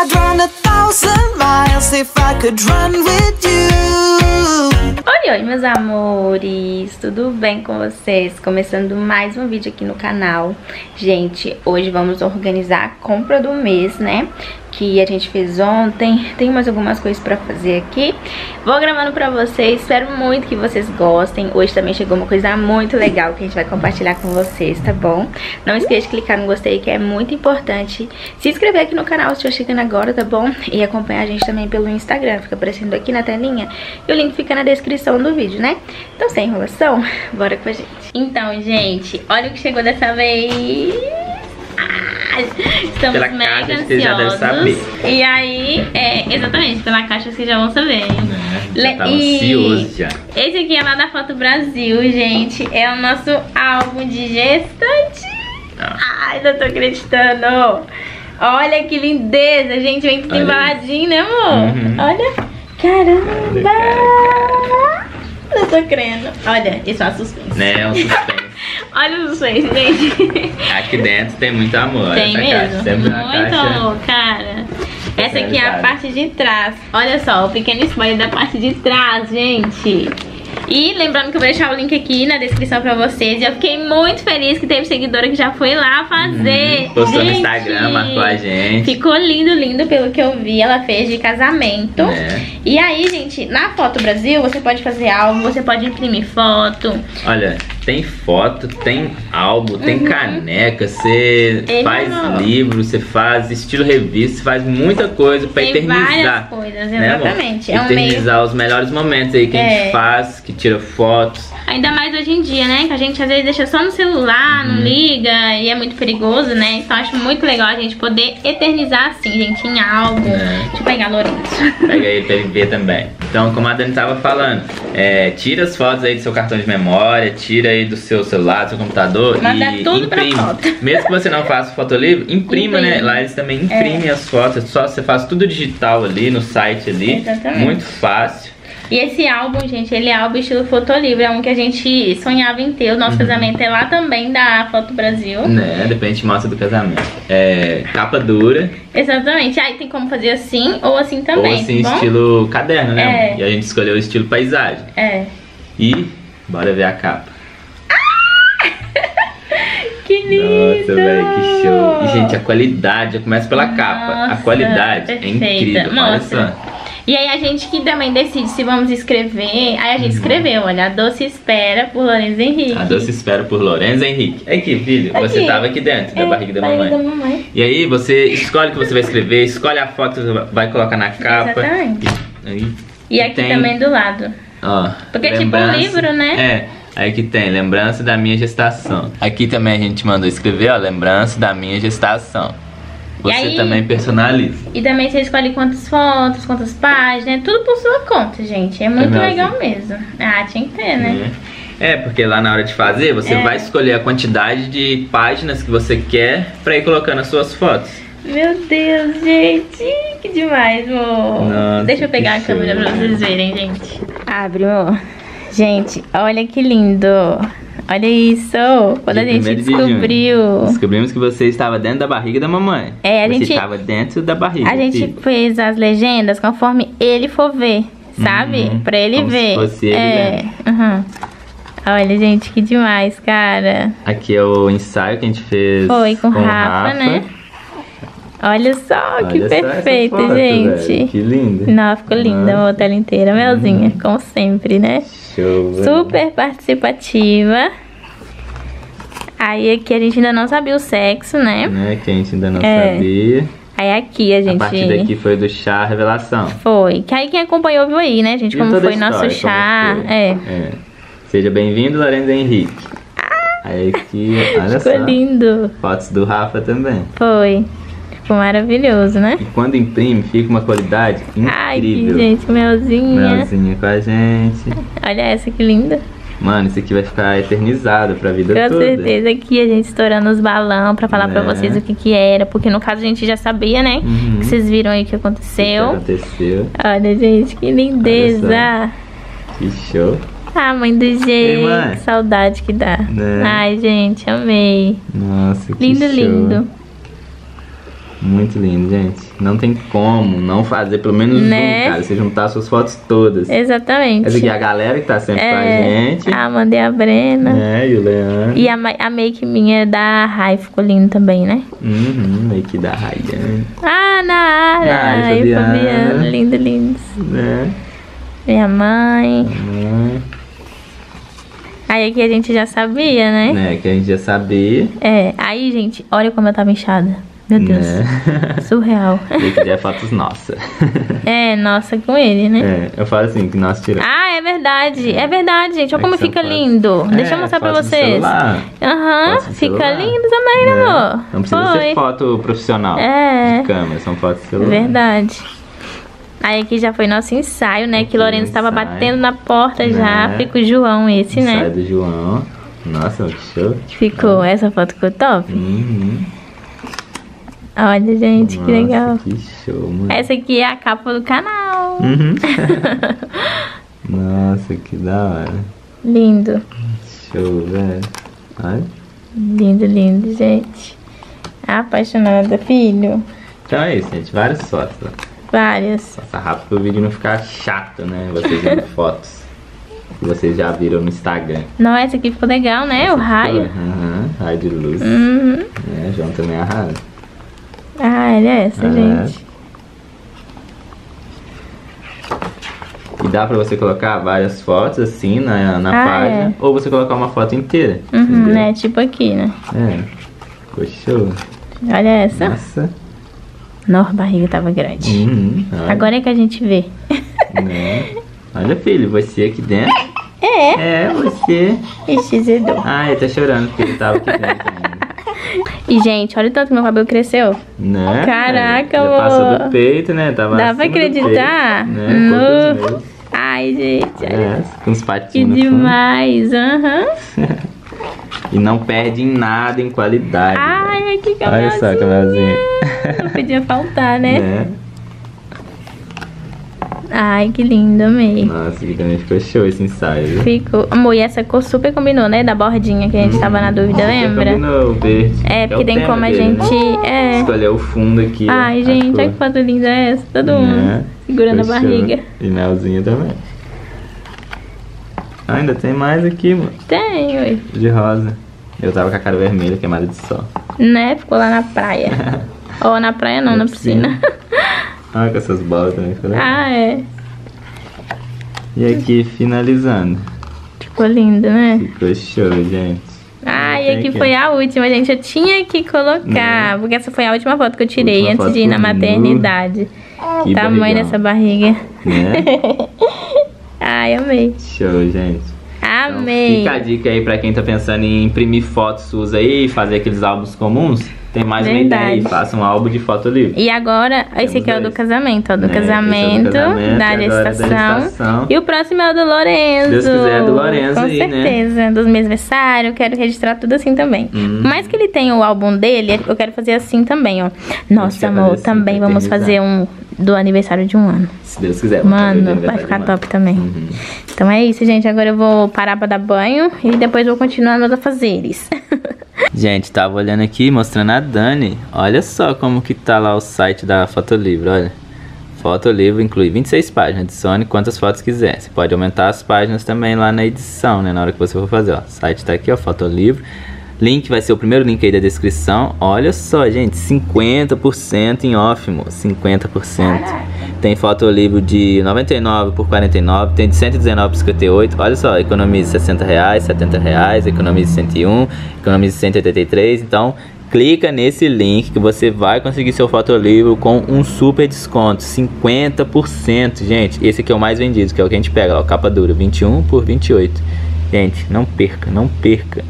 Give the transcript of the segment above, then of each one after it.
I'd run 1,000 miles if I could run with you. Oi, oi, meus amores, tudo bem com vocês? Começando mais um vídeo aqui no canal. Gente, hoje vamos organizar a compra do mês, né? Que a gente fez ontem. Tem mais algumas coisas pra fazer aqui. Vou gravando pra vocês, espero muito que vocês gostem. Hoje também chegou uma coisa muito legal que a gente vai compartilhar com vocês, tá bom? Não esqueça de clicar no gostei, que é muito importante. Se inscrever aqui no canal se estiver chegando agora, tá bom? E acompanhar a gente também pelo Instagram, fica aparecendo aqui na telinha. E o link fica na descrição do vídeo, né? Então, sem enrolação, bora com a gente. Então, gente, olha o que chegou dessa vez. Estamos pela mega caixa ansiosos. que você já deve saber. E aí, exatamente, pela caixa vocês já vão saber. Já tava ansioso já. Esse aqui é lá da Foto Brasil, gente. É o nosso álbum de gestante. Ai, não tô acreditando. Olha que lindeza, gente. Vem tudo embaladinho, né, amor? Olha. Caramba. Não tô crendo. Olha, isso é uma suspense. Né, é um suspense. Olha o suspense, gente. Aqui dentro tem muito amor. Tem mesmo? Sempre Muito amor, cara. Essa aqui é a parte de trás. Olha só, o pequeno spoiler da parte de trás, gente. E lembrando que eu vou deixar o link aqui na descrição pra vocês. E eu fiquei muito feliz que teve seguidora que já foi lá fazer. Postou no Instagram, marcou a gente. Ficou lindo, lindo pelo que eu vi. Ela fez de casamento. E aí, gente, na Foto Brasil você pode fazer álbum, você pode imprimir foto. Olha, tem foto, tem álbum, tem caneca, você faz livro, você faz estilo revista, você faz muita coisa pra eternizar. Várias coisas, exatamente. Né, eternizar os melhores momentos aí que a gente faz, que tira fotos. Ainda mais hoje em dia, né? Que a gente às vezes deixa só no celular, não liga e é muito perigoso, né? Então acho muito legal a gente poder eternizar assim, gente, em álbum. Deixa eu pegar a Lourenço. Pega aí pra ele ver também. Então, como a Dani tava falando, tira as fotos aí do seu cartão de memória, tira aí do seu celular, do seu computador e tudo imprime. pra foto. Mesmo que você não faça fotolivro, imprima, né? Lá eles também imprimem as fotos. Só você faz tudo digital ali no site ali. Exatamente. Muito fácil. E esse álbum, gente, ele é álbum estilo fotolivro. É um que a gente sonhava em ter. O nosso casamento é lá também da Foto Brasil. Né, depois a gente mostra do casamento. É capa dura. Exatamente. Aí tem como fazer assim ou assim também. Ou assim, tá bom? estilo caderno, né? E a gente escolheu o estilo paisagem. E bora ver a capa. Que lindo! Nossa, velho, que show! E, gente, a qualidade, já começa pela capa. A qualidade é incrível, olha só. E aí a gente que também decide se vamos escrever. Aí a gente escreveu, olha, A Doce Espera por Lorenzo Henrique. A Doce Espera por Lorenzo Henrique. Aqui, filho, você tava aqui dentro da barriga da mamãe. E aí você escolhe o que você vai escrever, escolhe a foto que você vai colocar na capa. Exatamente. E aqui tem... também do lado. Ó, porque é tipo um livro, né? Aí que tem, lembrança da minha gestação. Aqui também a gente mandou escrever, ó, lembrança da minha gestação. Você aí, também personaliza. E também você escolhe quantas fotos, quantas páginas, tudo por sua conta, gente. É muito legal mesmo. Ah, tinha que ter, né? Porque lá na hora de fazer, você vai escolher a quantidade de páginas que você quer pra ir colocando as suas fotos. Meu Deus, gente, que demais, amor. Nossa, deixa eu pegar a câmera pra vocês verem, gente. Abre, amor. Gente, olha que lindo. Olha isso. Quando a gente descobriu. Descobrimos que você estava dentro da barriga da mamãe. Você estava dentro da barriga. A gente fez as legendas conforme ele for ver, sabe? Pra ele ver. Se fosse ele Olha, gente, que demais, cara. Aqui é o ensaio que a gente fez. Foi com Rafa, né? Olha só, que perfeito, foto, gente. Véio. Que lindo. Não, ficou linda a tela inteira, Melzinha, como sempre, né? Show, super participativa. Aí aqui a gente ainda não sabia o sexo, né? Que a gente ainda não sabia. Aí aqui a gente... A partir daqui foi do chá revelação. Foi. Que aí quem acompanhou viu aí, né, gente? Como foi nosso chá. Seja bem-vindo, Lorenzo Henrique. Aí aqui, olha só. Ficou lindo. Fotos do Rafa também. Foi. Ficou maravilhoso, né? E quando imprime, fica uma qualidade incrível. Ai, que gente, Melzinha. Melzinha com a gente. Olha essa, que linda. Mano, isso aqui vai ficar eternizado pra vida toda. Com certeza, aqui a gente estourando os balão pra falar pra vocês o que era. Porque no caso a gente já sabia, né? Que vocês viram aí o que aconteceu. Olha, gente, que lindeza. Que show. Ah, mãe do jeito, que saudade que dá. Ai, gente, amei. Nossa, que lindo, show. lindo. Muito lindo, gente. Não tem como não fazer pelo menos né? um, cara. Você juntar suas fotos todas. Exatamente. Essa aqui é a galera que tá sempre com a gente. A Amanda e a Brena. E o Leandro. E a make minha da Rai ficou lindo também, né? Make da Rayane. Nara e Fabiana. Lindo, lindo. Minha mãe. Aí aqui a gente já sabia, né? Que a gente já sabia. Aí, gente, olha como eu tava inchada. Meu Deus, surreal. E aqui já é fotos nossas. Nossa, com ele, né? Eu falo assim, que nós tiramos. É verdade, gente. Olha como fica lindo. Deixa eu mostrar pra vocês. Fica lindo também, né, amor? Não precisa ser foto profissional de câmera, são fotos de celular. Verdade. Aí aqui já foi nosso ensaio, né? Que Lorenzo estava batendo na porta já. Fica o João esse, né? Ensaio do João. Nossa, que show. Ficou, essa foto ficou top. Olha, gente, que legal. Que show, mano. Essa aqui é a capa do canal. Nossa, que da hora. Lindo. Show, velho. Olha. Lindo, lindo, gente. Apaixonada, filho. Então é isso, gente. Várias fotos. Várias. Passa rápido pro vídeo não ficar chato, né? Vocês vendo fotos que vocês já viram no Instagram. Não, essa aqui ficou legal, né? O raio. Raio de luz. João também arrasa. Olha essa, gente. E dá pra você colocar várias fotos assim na página. Ou você colocar uma foto inteira. Né? Tipo aqui, né? Ficou show. Olha essa. Nossa. Nossa, a barriga tava grande. Agora é que a gente vê. Olha, filho, você aqui dentro. Você. Ixi, Zedô. Ele tá chorando porque ele tava aqui dentro também. E, gente, olha o tanto que meu cabelo cresceu. Né? Caraca, amor. Já passou do peito, né? Tava dá pra acreditar? Peito, né? Ai, gente. Com os patinhos. Que demais. E não perde em nada em qualidade. Ai, que camelzinho. Olha só, camelzinho. Não podia faltar, né? Ai, que lindo, amei. Nossa, que também ficou show esse ensaio, viu? Ficou. Amor, e essa cor super combinou, né? Da bordinha que a gente tava na dúvida, lembra? Combinou, o verde. Porque tem como a gente... escolher o fundo aqui. Ai, gente, olha que foto linda é essa. Todo mundo segurando a barriga. E Melzinha também. Ainda tem mais aqui, mano. Tem, ui. De rosa. Eu tava com a cara vermelha, queimada de sol. Né? Ficou lá na praia. Ou na praia não, na piscina. Olha com essas bolas também. Ficou legal. E aqui, finalizando. Ficou lindo, né? Ficou show, gente. E aqui foi a última, gente. Eu tinha que colocar. Porque essa foi a última foto que eu tirei antes de ir na maternidade. Que tamanho dessa barriga. Né? Amei. Show, gente. Amei. Então, fica a dica aí pra quem tá pensando em imprimir fotos suas aí e fazer aqueles álbuns comuns. Tem mais uma ideia aí, faça um álbum de foto livre. E agora, esse aqui é o do casamento, ó. Do casamento, da gestação. E o próximo é o do Lorenzo. Deus quiser, é do Lorenzo aí, né? Com certeza, dos meus aniversários, eu quero registrar tudo assim também. Por mais que ele tenha o álbum dele, eu quero fazer assim também, ó. Nossa, amor, assim, também vamos fazer um do aniversário de 1 ano. Se Deus quiser. Mano, vai ficar top também. Então é isso, gente. Agora eu vou parar pra dar banho e depois vou continuar meus afazeres. Gente, tava olhando aqui, mostrando a Dani. Olha só como que tá lá o site da Fotolivro, olha. Fotolivro inclui 26 páginas, adicione quantas fotos quiser. Você pode aumentar as páginas também lá na edição, né, na hora que você for fazer, ó. O site tá aqui, ó, Fotolivro. Link vai ser o primeiro link aí da descrição. Olha só, gente, 50% em off, moço, 50%. Tem fotolivro de 99 por 49, tem de 119 por 58. Olha só, economize R$60, R$70, economize 101, economize 183. Então, clica nesse link que você vai conseguir seu fotolivro com um super desconto, 50%, gente. Esse aqui é o mais vendido, que é o que a gente pega, ó, capa dura, 21 por 28. Gente, não perca, não perca.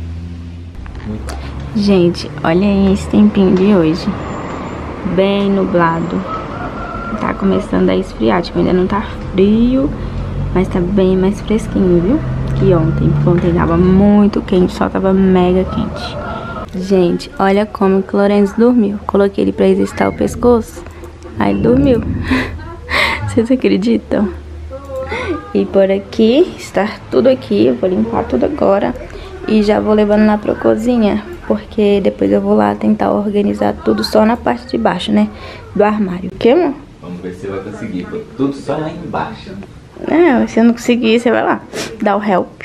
Gente, olha aí esse tempinho de hoje. Bem nublado. Tá começando a esfriar, tipo, ainda não tá frio, mas tá bem mais fresquinho, viu? Que ontem, porque ontem tava muito quente, o sol tava mega quente. Gente, olha como que o Lorenzo dormiu. Coloquei ele pra exercitar o pescoço, aí ele dormiu. Vocês acreditam? E por aqui, está tudo aqui, eu vou limpar tudo agora. E já vou levando lá pra cozinha, porque depois eu vou lá tentar organizar tudo só na parte de baixo, né? Do armário. O que, amor? Vamos ver se você vai conseguir. Tudo só lá embaixo. É, se eu não conseguir, você vai lá. Dá o help.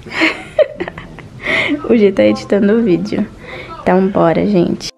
O G tá editando o vídeo. Então bora, gente.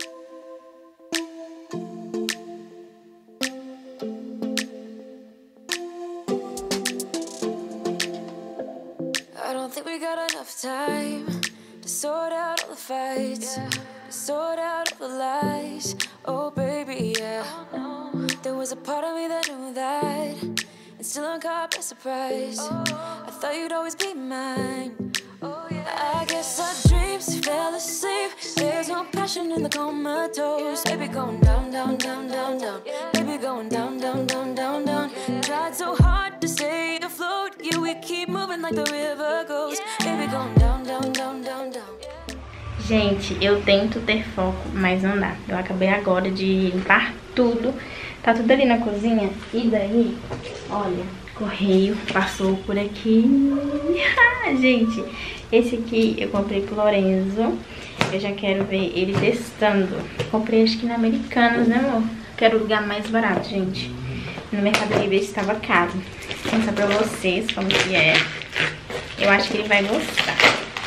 I don't think we got enough time to sort out all the fights, to sort out all the lies. Oh baby, yeah. There was a part of me that knew that, and still I'm caught by surprise. I thought you'd always be mine. I guess our dreams fell asleep. There's no passion in the comatose. Baby going down, down, down, down, down. Baby going down, down, down, down, down. Tried so hard to stay afloat. Yeah, we keep moving like the river goes. Baby going down, down, down, down, down. Gente, eu tento ter foco, mas não dá. Eu acabei agora de limpar tudo. Tá tudo ali na cozinha. E daí, olha, correio passou por aqui. Gente, esse aqui eu comprei pro Lorenzo. Eu já quero ver ele testando. Comprei acho que na Americanas, né, amor? Quero lugar mais barato, gente. No Mercado Livre estava caro. Vou mostrar pra vocês como que é. Eu acho que ele vai gostar.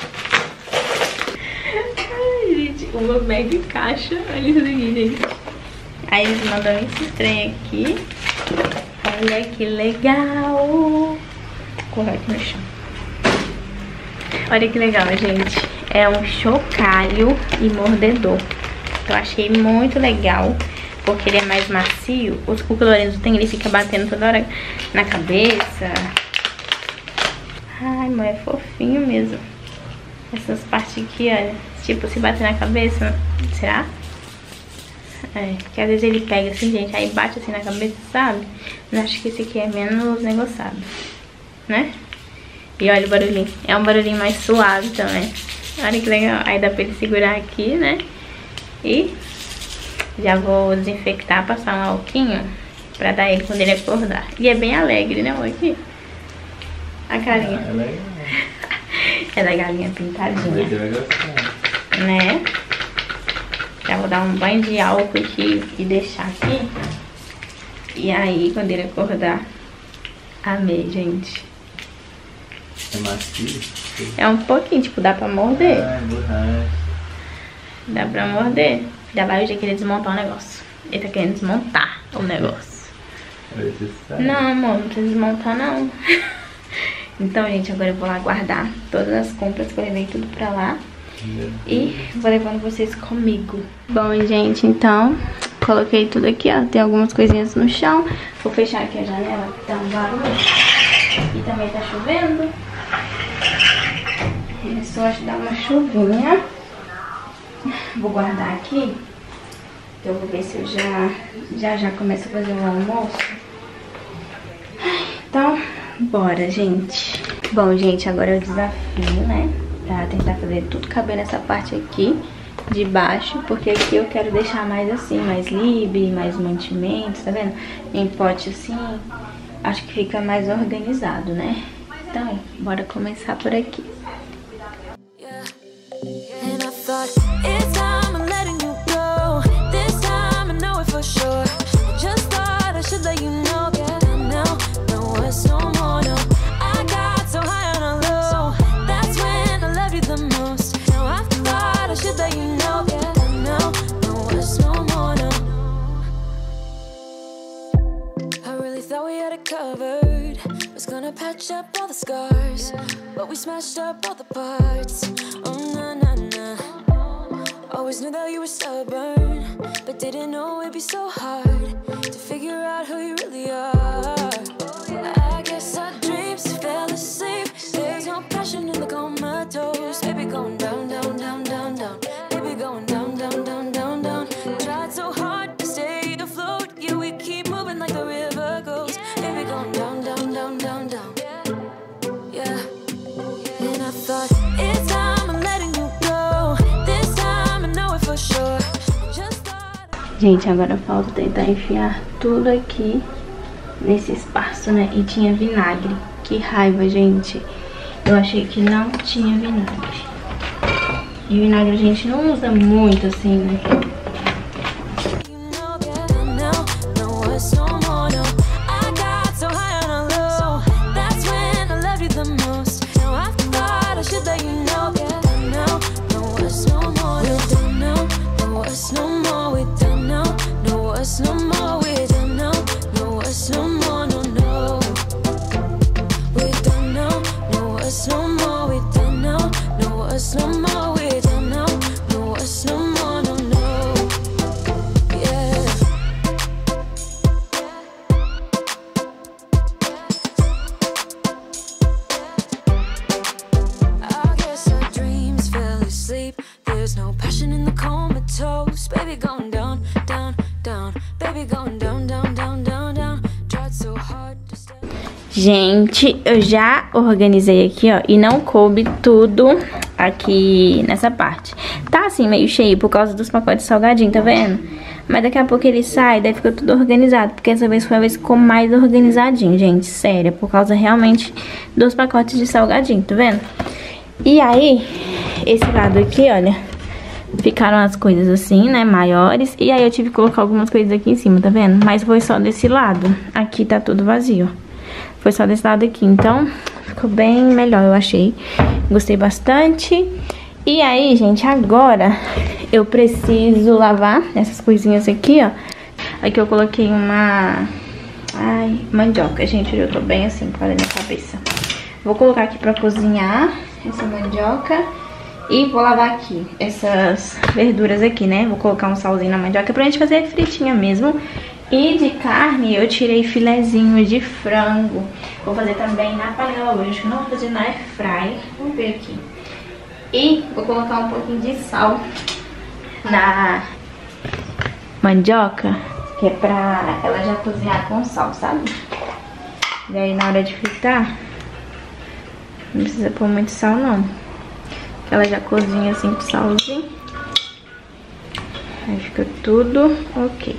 Ai, gente, uma mega caixa. Olha isso aqui, gente. Aí eles mandam esse trem aqui. Olha que legal. Vou colocar aqui no chão. Olha que legal, gente. É um chocalho e mordedor. Eu achei muito legal, porque ele é mais macio. O que o Lorenzo tem, ele fica batendo toda hora na cabeça. Ai, mãe, é fofinho mesmo. Essas partes aqui, olha. Tipo, se bater na cabeça, será? É, porque às vezes ele pega assim, gente, aí bate assim na cabeça, sabe? Mas acho que esse aqui é menos negociado, né? E olha o barulhinho. É um barulhinho mais suave também. Olha que legal. Aí dá pra ele segurar aqui, né? E já vou desinfectar, passar um alquinho pra dar ele quando ele acordar. E é bem alegre, né, amor? Aqui. A carinha. É da galinha pintadinha. Né? Já vou dar um banho de álcool aqui e deixar aqui. E aí, quando ele acordar... Amei, gente. É macio? É um pouquinho, tipo, dá pra morder. Ah, borracha. Dá pra morder. Já vai o dia querer desmontar o negócio. Ele tá querendo desmontar o negócio. Não, amor, não precisa desmontar, não. Então, gente, agora eu vou lá guardar todas as compras que eu levei tudo pra lá. E vou levando vocês comigo. Bom, gente, então coloquei tudo aqui, ó. Tem algumas coisinhas no chão. Vou fechar aqui a janela, que tá um barulho. E também tá chovendo. Começou a dar uma chuvinha. Vou guardar aqui. Eu vou ver se eu já começo a fazer o almoço. Então, bora, gente. Bom, gente, agora é o desafio, né? Pra tentar fazer tudo caber nessa parte aqui de baixo, porque aqui eu quero deixar mais assim, mais livre, mais mantimentos, tá vendo? Em pote assim, acho que fica mais organizado, né? Então, bora começar por aqui. Patch up all the scars, but we smashed up all the parts. Oh na na na. Always knew that you were stubborn, but didn't know it'd be so hard to figure out who you really are. I guess our dreams fell asleep. There's no passion in the comatose. Baby going down, down, down, down, down. Baby going down, down, down, down, down. Tried so hard to stay afloat. Yeah, we keep moving like the river goes. Baby going down, down, down, down, down. Gente, agora falta tentar enfiar tudo aqui nesse espaço, né? E tinha vinagre. Que raiva, gente. Eu achei que não tinha vinagre. E o vinagre a gente não usa muito assim, né? Gente, eu já organizei aqui, ó, e não coube tudo aqui nessa parte. Tá assim, meio cheio por causa dos pacotes de salgadinho, tá vendo? Mas daqui a pouco ele sai, daí fica tudo organizado, porque essa vez foi a vez que ficou mais organizadinho, gente, sério, por causa realmente dos pacotes de salgadinho, tá vendo? E aí, esse lado aqui, olha, ficaram as coisas assim, né, maiores, e aí eu tive que colocar algumas coisas aqui em cima, tá vendo? Mas foi só desse lado, aqui tá tudo vazio. Foi só desse lado aqui, então ficou bem melhor, eu achei. Gostei bastante. E aí, gente, agora eu preciso lavar essas coisinhas aqui, ó. Aqui eu coloquei uma... Ai, mandioca, gente, eu tô bem assim, com ela na minha cabeça. Vou colocar aqui pra cozinhar essa mandioca. E vou lavar aqui essas verduras aqui, né? Vou colocar um salzinho na mandioca pra gente fazer fritinha mesmo. E de carne eu tirei filezinho de frango. Vou fazer também na panela hoje. Acho que não vou fazer na airfry. Vamos ver aqui. E vou colocar um pouquinho de sal na mandioca, que é pra ela já cozinhar com sal, sabe? E aí na hora de fritar, não precisa pôr muito sal não. Ela já cozinha assim com salzinho. Aí fica tudo ok.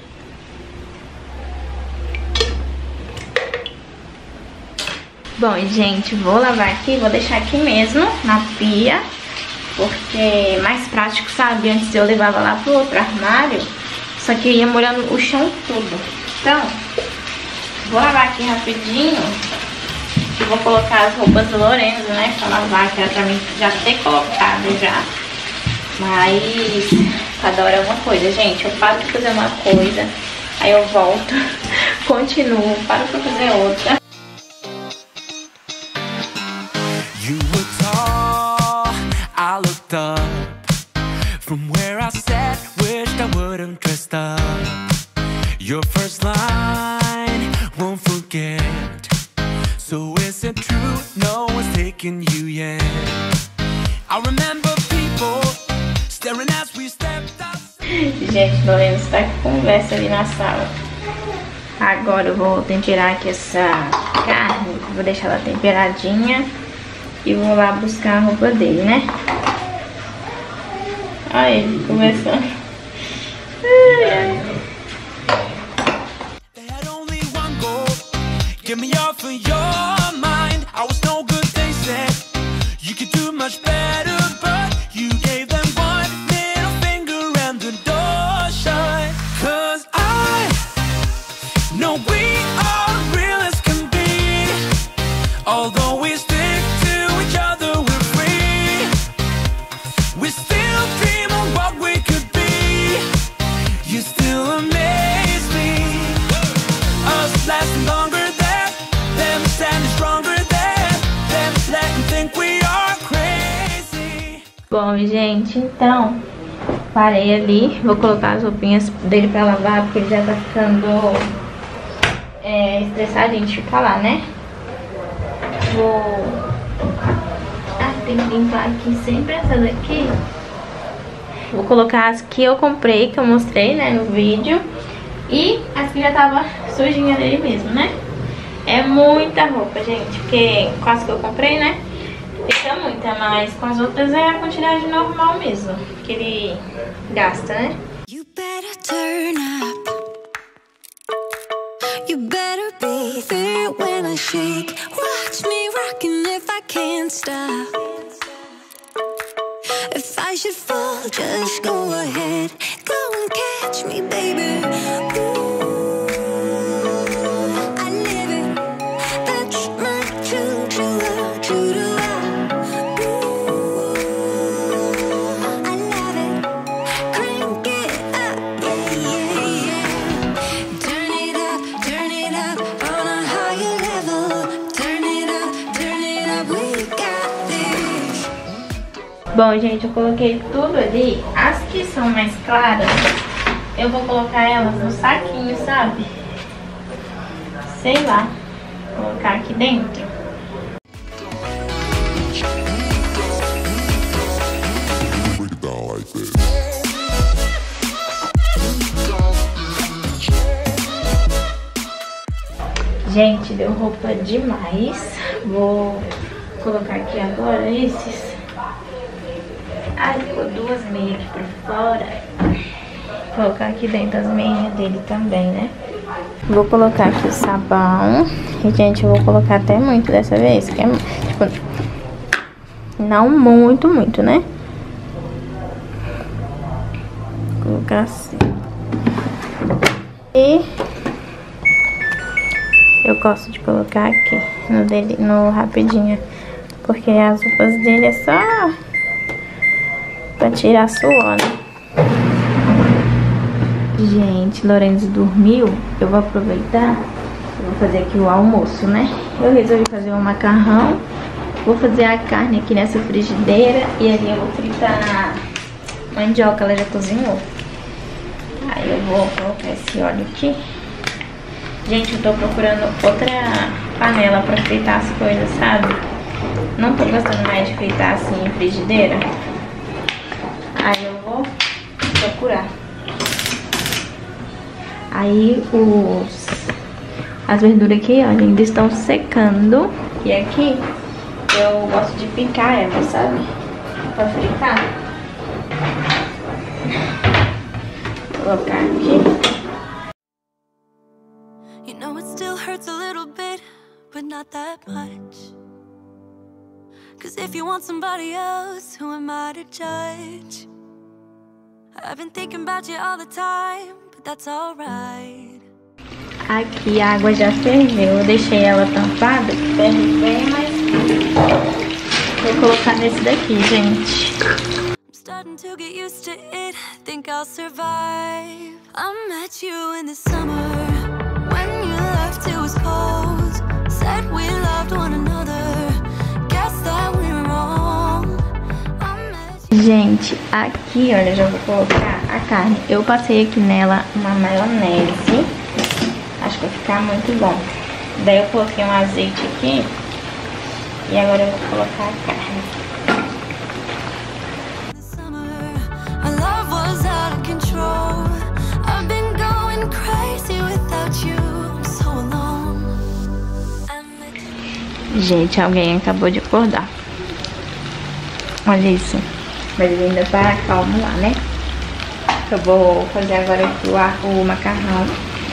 Bom, gente, vou lavar aqui, vou deixar aqui mesmo, na pia, porque é mais prático, sabe? Antes eu levava lá pro outro armário, só que ia molhando o chão tudo. Então, vou lavar aqui rapidinho e vou colocar as roupas do Lorenzo, né, pra lavar, que era pra mim já ter colocado já. Mas cada hora é uma coisa, gente. Eu paro pra fazer uma coisa, aí eu volto, continuo, paro pra fazer outra. You were tall, I looked up. From where I sat, wished I wouldn't dressed up. Your first line, won't forget. So is it true, no one's taking you yet? I remember people staring as we stepped outside. Gente, Lorenzo tá com conversa ali na sala. Agora eu vou temperar aqui essa carne. Vou deixar ela temperadinha. E vou lá buscar a roupa dele, né? Olha ele conversando. Bom, gente, então parei ali, vou colocar as roupinhas dele pra lavar, porque ele já tá ficando estressadinho de ficar lá, né? Tem que limpar aqui sempre essa daqui. Vou colocar as que eu comprei, que eu mostrei, né, no vídeo. E as que já tava sujinha dele mesmo, né? É muita roupa, gente, porque com as que eu comprei, né, fica muita, mas com as outras é a quantidade normal mesmo que ele gasta, né? You better turn up. You better be there when I shake. Watch me rocking if I can't stop. If I should fall, just go ahead. Go and catch me, baby. Ooh, I live it. That's my true love, true to love. Ooh, I love it. Crank it up, yeah, yeah. Turn it up on a higher level. Turn it up, we got this. Bom, gente, eu coloquei tudo ali. As que são mais claras, eu vou colocar elas no saquinho, sabe? Sei lá. Vou colocar aqui dentro. Gente, deu roupa demais. Vou colocar aqui agora esses. Ai, ficou duas meias aqui por fora. Vou colocar aqui dentro as meias dele também, né? Vou colocar aqui o sabão. E, gente, eu vou colocar até muito dessa vez. Que é, tipo, não muito, né? Vou colocar assim. E eu gosto de colocar aqui no rapidinho. Porque as roupas dele é só pra tirar suor, né? Gente, Lorenzo dormiu. Eu vou aproveitar. Eu vou fazer aqui o almoço, né? Eu resolvi fazer um macarrão. Vou fazer a carne aqui nessa frigideira. E ali eu vou fritar a mandioca, ela já cozinhou. Aí eu vou colocar esse óleo aqui. Gente, eu tô procurando outra panela pra fritar as coisas, sabe? Não tô gostando mais de fritar assim em frigideira. Aí eu vou procurar. Aí as verduras aqui, olha, ainda estão secando. E aqui eu gosto de picar elas, sabe? Pra fritar. Vou colocar aqui. You know it still hurts a little bit, but not that much. Cause if you want somebody else, who am I to judge? I've been thinking about you all the time, but that's alright. Aqui a água já ferveu, eu deixei ela tampada, que ferve bem mais. Vou colocar nesse daqui, gente. I'm starting to get used to it, think I'll survive. I met you in the summer, when you left it was cold. Said we loved one another, guess that we're wrong. Gente, aqui, olha, eu já vou colocar a carne. Eu passei aqui nela uma maionese. Acho que vai ficar muito bom. Daí eu coloquei um azeite aqui. E agora eu vou colocar a carne. Gente, alguém acabou de acordar. Olha isso. Mas ele ainda tá calmo lá, né? Eu vou fazer agora aqui o macarrão.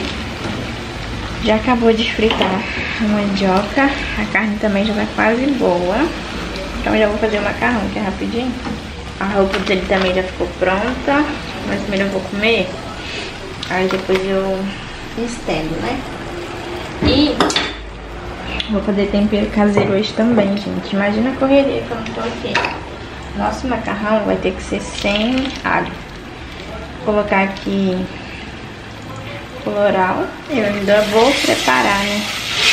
Já acabou de fritar a mandioca. A carne também já tá quase boa. Então já vou fazer o macarrão, que é rapidinho. A roupa dele também já ficou pronta. Mas primeiro eu vou comer. Aí depois eu estendo, né? E vou fazer tempero caseiro hoje também, gente. Imagina a correria que eu não tô aqui. Nosso macarrão vai ter que ser sem alho. Vou colocar aqui colorau. Eu ainda vou preparar, né?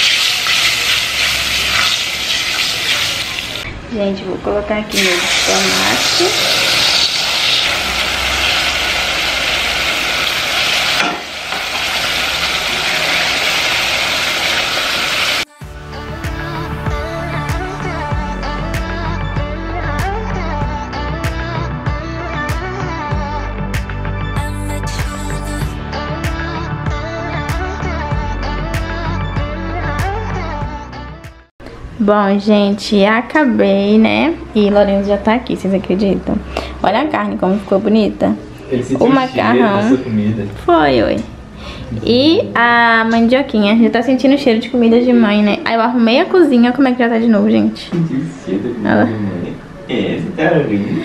Gente, vou colocar aqui meu tomate. Bom, gente, acabei, né? E Lorenzo já tá aqui, vocês acreditam? Olha a carne como ficou bonita. O macarrão. Foi, oi. E a mandioquinha. Já tá sentindo o cheiro de comida de mãe, né? Aí eu arrumei a cozinha. Como é que já tá de novo, gente? Olha. Você tá rindo.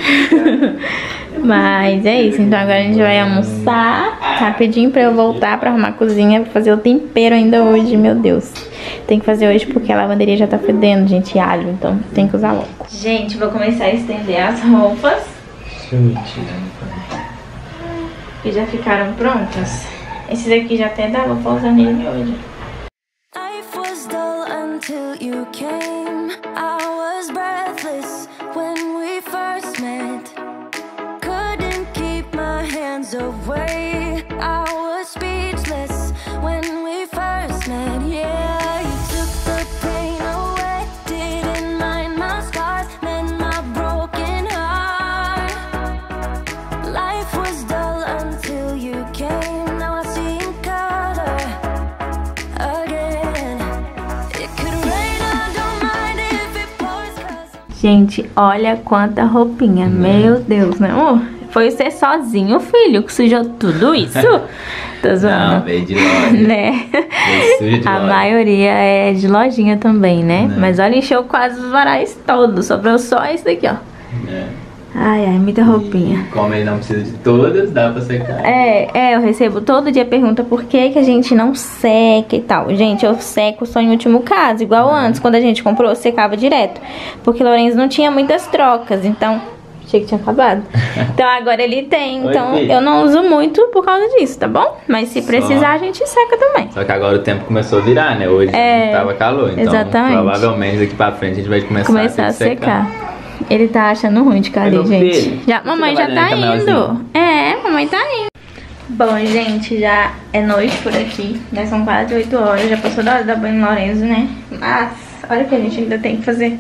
Mas é isso, então agora a gente vai almoçar rapidinho pra eu voltar pra arrumar a cozinha, pra fazer o tempero ainda hoje, meu Deus. Tem que fazer hoje porque a lavanderia já tá fedendo, gente, alho, então tem que usar logo. Gente, vou começar a estender as roupas. Deixa eu me tirar. Que já ficaram prontas. Esses aqui já até dava pra usar nele hoje. Life was dull until you came. I was breathless when we first met. Couldn't keep my hands away. I was speechless when we first met. Yeah, you took the pain away. Didn't mind my scars, mend my broken heart. Life was dull until you came. Now I see in color again. It could rain, I don't mind if it pours, 'cause Gente, olha quanta roupinha. Meu Deus, né, amor? Foi você sozinho, filho, que sujou tudo isso? Tô zoando. Não, veio de loja. Né? Veio sujo de A loja. maioria é de lojinha também, né? Né. Mas olha, encheu quase os varais todos. Sobrou só isso daqui, ó. É. Ai, ai, muita roupinha. E como ele não precisa de todas, dá pra secar. Eu recebo todo dia pergunta por que a gente não seca e tal. Gente, eu seco só em último caso, igual antes, quando a gente comprou, eu secava direto. Porque o Lourenço não tinha muitas trocas, então... Achei que tinha acabado. Então agora ele tem, então filho. eu não uso muito por causa disso, tá bom? Mas se precisar, a gente seca também. Só que agora o tempo começou a virar, né? Hoje tava calor, então exatamente. provavelmente daqui pra frente a gente vai começar A a ter que secar. Ele tá achando ruim de cair, Meu gente. filho, Já, você mamãe tá já tá fazendo indo. camelzinho? Mamãe tá indo. Bom, gente, já é noite por aqui. Já são quase 8 horas. Já passou da hora da banho no Lourenço, né? Mas olha o que a gente ainda tem que fazer.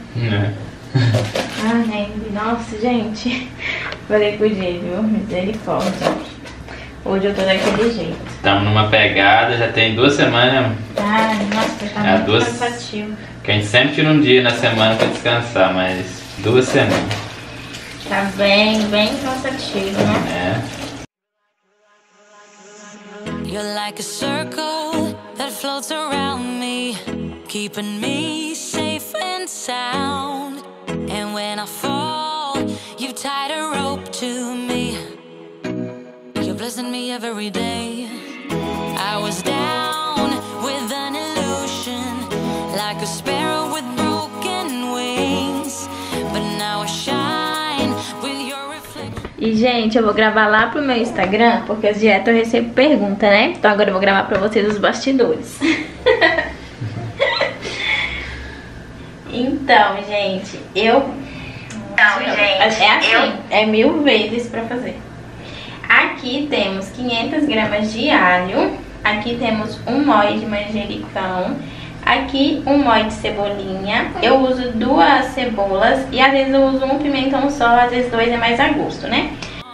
Ai, nossa, gente. Falei pro G, viu? Misericórdia. Hoje eu tô daquele jeito. Estamos numa pegada, já tem 2 semanas. Ai, nossa, tá É, muito 2. cansativo. Que a gente sempre tira um dia na semana pra descansar, mas 2 semanas. Tá bem cansativo, né? you're like a circle that floats around me, keeping me safe and sound. And when I fall, you tied a rope to me. You're blessing me every day. I was down with an illusion, like a sparrow with broken wings, but now I shine with your reflection. E, gente, eu vou gravar lá pro meu Instagram, porque as direto eu recebo pergunta, né? Então agora eu vou gravar pra vocês os bastidores. Então, gente, é assim, é 1000 vezes pra fazer. Aqui temos 500 gramas de alho. Aqui temos um mói de manjericão. Aqui um mói de cebolinha. Eu uso 2 cebolas e às vezes eu uso um pimentão só, às vezes 2 é mais a gosto, né?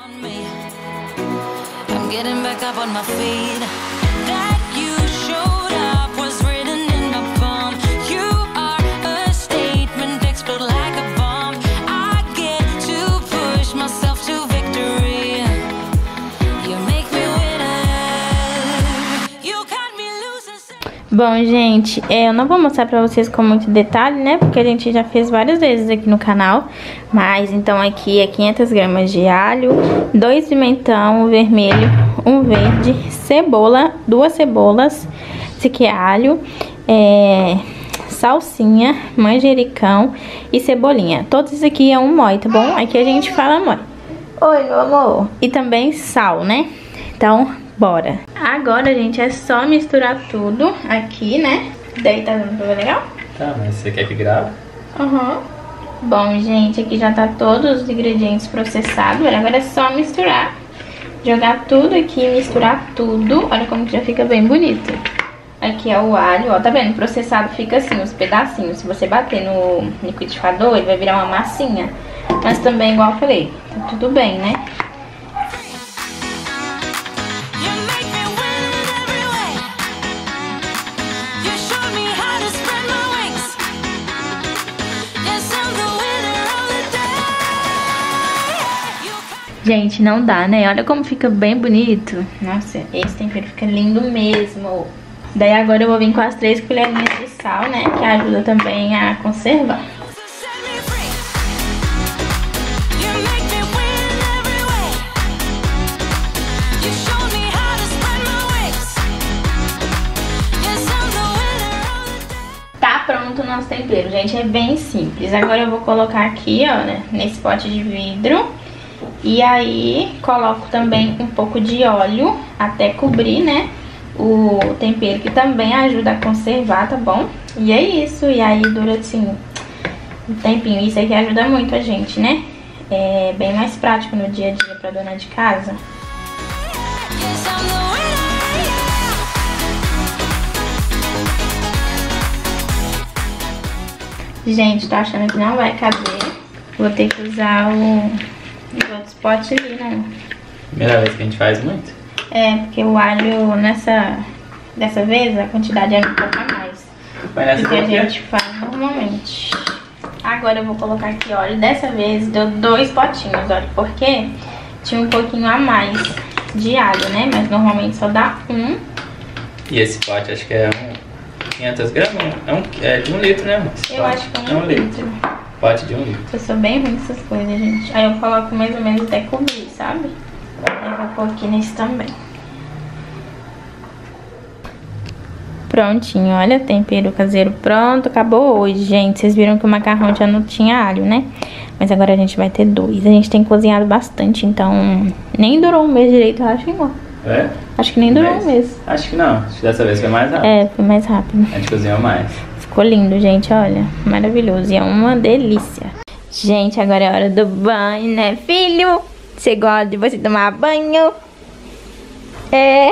I'm getting back up on my feet. That you showed up was written in my palm. You are a statement, explode like a bomb. I get to push myself to victory. You make me winner. You cut me loose and say... Bom, gente, eu não vou mostrar pra vocês com muito detalhe, né? Porque a gente já fez várias vezes aqui no canal. Mas, então, aqui é 500 gramas de alho, 2 pimentão, um vermelho, um verde, cebola, 2 cebolas, esse aqui é alho, salsinha, manjericão e cebolinha. Todos isso aqui é um mói, tá bom? Aqui a gente fala mói. Oi, meu amor. E também sal, né? Então... bora. Agora, gente, é só misturar tudo aqui, né? Daí tá dando pra ver legal? Tá, mas você quer que grave? Uhum. Bom, gente, aqui já tá todos os ingredientes processados. Agora é só misturar. Jogar tudo aqui, misturar tudo. Olha como que já fica bem bonito. Aqui é o alho, ó, tá vendo? Processado fica assim, os pedacinhos. Se você bater no liquidificador, ele vai virar uma massinha. Mas também, igual eu falei, tá tudo bem, né? Gente, não dá, né? Olha como fica bem bonito. Nossa, esse tempero fica lindo mesmo. Daí agora eu vou vir com as 3 colherinhas de sal, né? Que ajuda também a conservar. os temperos, gente, é bem simples. Agora eu vou colocar aqui, ó, né, nesse pote de vidro. E aí coloco também um pouco de óleo até cobrir, né, o tempero, que também ajuda a conservar, tá bom? E é isso, e aí dura assim um tempinho. Isso aqui ajuda muito a gente, né? É bem mais prático no dia a dia pra dona de casa. Gente, tô achando que não vai caber. Vou ter que usar os outros potes ali, né? Primeira vez que a gente faz muito? É, porque o alho dessa vez a quantidade é um pouco a mais do que a gente faz normalmente. Agora eu vou colocar aqui óleo. Dessa vez deu 2 potinhos, olha, porque tinha um pouquinho a mais de alho, né? Mas normalmente só dá 1. E esse pote acho que é 500 gramas? É de 1 litro, né? Eu acho que é 1 litro. Pote de 1 litro. Eu sou bem ruim nessas coisas, gente. Aí eu coloco mais ou menos até cobrir, sabe? Aí eu vou pôr aqui nesse também. Prontinho, olha, tempero caseiro pronto. Acabou hoje, gente. Vocês viram que o macarrão já não tinha alho, né? Mas agora a gente vai ter 2. A gente tem cozinhado bastante, então nem durou um mês direito, eu acho, igual. É? Acho que nem durou um mês. Acho que não. Acho que dessa vez foi mais rápido. É, foi mais rápido. A gente cozinhou mais. Ficou lindo, gente, olha. Maravilhoso. E é uma delícia. Gente, agora é hora do banho, né, filho? Você gosta de você tomar banho? É?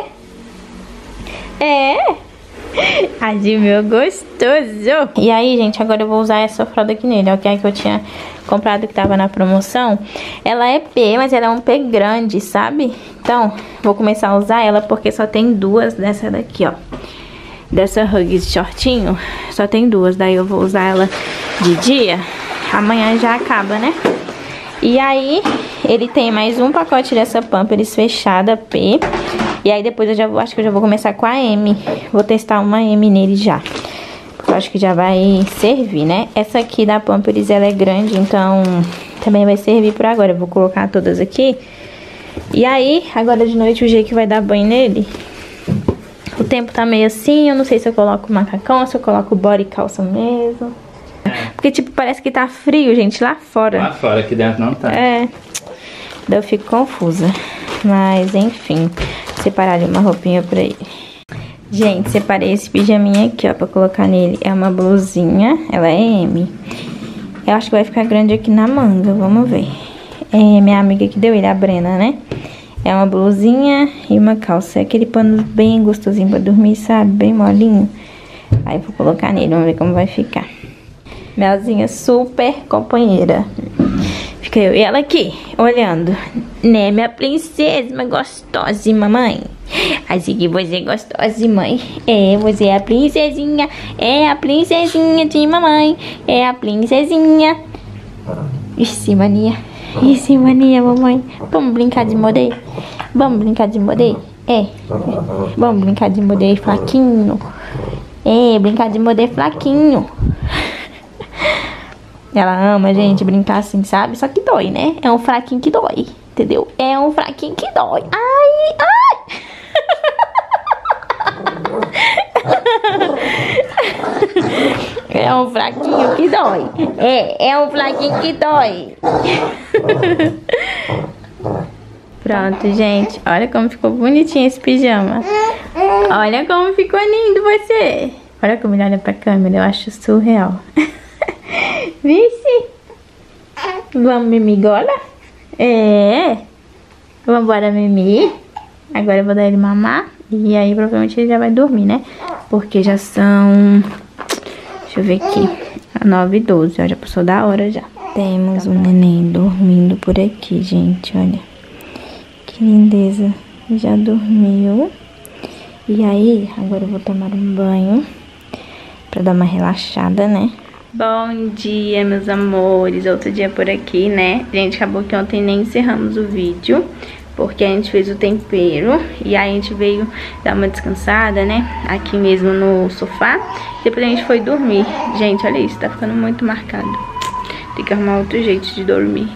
Ai, meu gostoso. E aí, gente, agora eu vou usar essa fralda aqui nele, ó, que é a que eu tinha comprado, que tava na promoção. Ela é P, mas ela é um P grande, sabe? Então, vou começar a usar ela porque só tem 2 dessa daqui, ó. Dessa Huggies shortinho, só tem 2. Daí eu vou usar ela de dia. Amanhã já acaba, né? E aí, ele tem mais um pacote dessa Pampers fechada P. E aí depois acho que eu já vou começar com a M. Vou testar uma M nele já. Porque eu acho que já vai servir, né? Essa aqui da Pampers, ela é grande, então também vai servir por agora. Eu vou colocar todas aqui. E aí, agora de noite, o jeito que vai dar banho nele. O tempo tá meio assim, eu não sei se eu coloco macacão, se eu coloco body calça mesmo. Porque, tipo, parece que tá frio, gente, lá fora. Lá fora, aqui dentro não tá. É. Daí eu fico confusa. Mas, enfim. Separar ali uma roupinha pra ele. Gente, separei esse pijaminha aqui, ó, pra colocar nele. É uma blusinha, ela é M. Eu acho que vai ficar grande aqui na manga, vamos ver. É minha amiga que deu ele, a Brena, né? É uma blusinha e uma calça. É aquele pano bem gostosinho pra dormir, sabe? Bem molinho. Aí vou colocar nele, vamos ver como vai ficar. Melzinha super companheira. Fica eu e ela aqui, olhando. Né, minha princesa, mas gostosa, mamãe. Assim que você é gostosa, mãe. É, você é a princesinha. É a princesinha de mamãe. É a princesinha. Ixi, mania. Ixi, mania, mamãe. Vamos brincar de modê? Vamos brincar de modê? É. Vamos brincar de modê flaquinho. É, brincar de modê flaquinho. Ela ama, gente, brincar assim, sabe? Só que dói, né? É um fraquinho que dói, entendeu? É um fraquinho que dói. Ai, ai! É um fraquinho que dói. É um fraquinho que dói. Pronto, gente. Olha como ficou bonitinho esse pijama. Olha como ficou lindo você. Olha como ele olha pra câmera, eu acho surreal. Vice? Vamos mimigola? É. Vambora mimir. Agora eu vou dar ele mamar. E aí provavelmente ele já vai dormir, né? Porque já são... Deixa eu ver aqui. 9h12, ó, já passou da hora já. Temos um neném dormindo por aqui, gente, olha. Que lindeza. Já dormiu. E aí, agora eu vou tomar um banho. Pra dar uma relaxada, né? Bom dia, meus amores, outro dia por aqui, né? Gente, acabou que ontem nem encerramos o vídeo, porque a gente fez o tempero e aí a gente veio dar uma descansada, né? Aqui mesmo no sofá. Depois a gente foi dormir. Gente, olha isso, tá ficando muito marcado. Tem que arrumar outro jeito de dormir.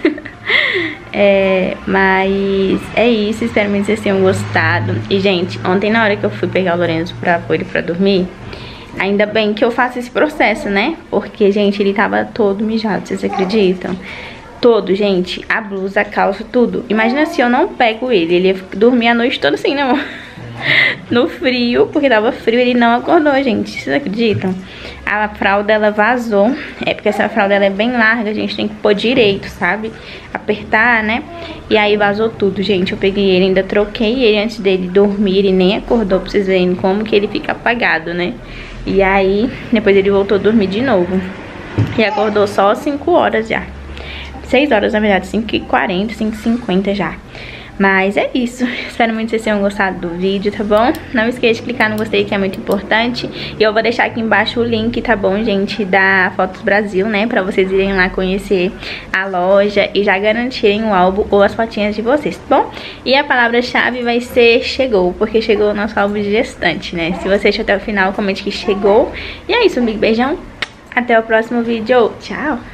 Mas é isso, espero que vocês tenham gostado. E, gente, ontem na hora que eu fui pegar o Lorenzo pra pôr ele pra dormir, Ainda bem que eu faço esse processo, né? Porque, gente, ele tava todo mijado, vocês acreditam? Todo, gente. A blusa, a calça, tudo. Imagina se eu não pego ele. Ele ia dormir a noite toda assim, né, amor? No frio, porque tava frio, ele não acordou, gente. Vocês acreditam? A fralda, ela vazou. É porque essa fralda, ela é bem larga, a gente tem que pôr direito, sabe? Apertar, né? E aí vazou tudo, gente. Eu peguei ele, ainda troquei ele antes dele dormir. Ele nem acordou, pra vocês verem como que ele fica apagado, né? E aí, depois ele voltou a dormir de novo. E acordou só às 5 horas já. 6 horas, na verdade, 5h40, 5h50 já. Mas é isso. Espero muito que vocês tenham gostado do vídeo, tá bom? Não esqueça de clicar no gostei, que é muito importante. E eu vou deixar aqui embaixo o link, tá bom, gente, da Fotos Brasil, né? Pra vocês irem lá conhecer a loja e já garantirem o álbum ou as fotinhas de vocês, tá bom? E a palavra-chave vai ser chegou, porque chegou o nosso álbum de gestante, né? Se você achou até o final, comente que chegou. E é isso, um big beijão. Até o próximo vídeo. Tchau!